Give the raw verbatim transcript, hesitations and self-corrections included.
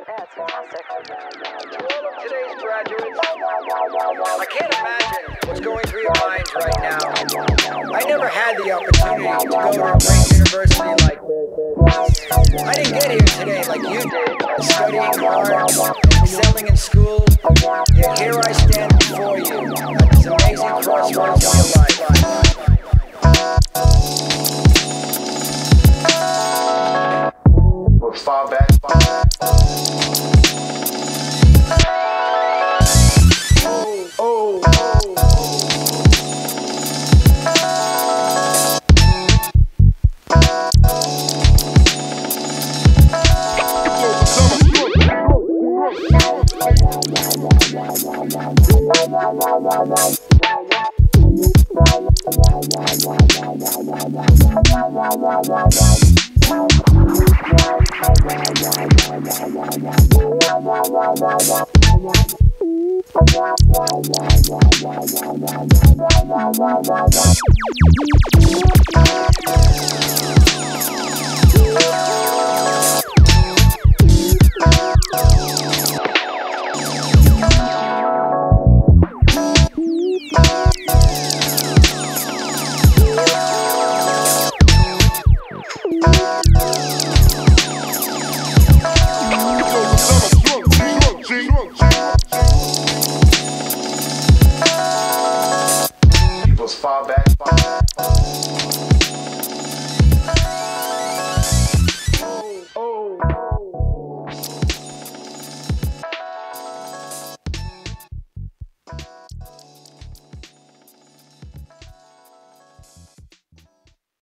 it's fantastic. Today's graduates, I can't imagine what's going through your minds right now. I never had the opportunity to go to a great university like this. I didn't get here today like you did, studying hard, excelling in school, yet here I stand before you at this amazing crossroads of your life. We're far back. Oh, oh,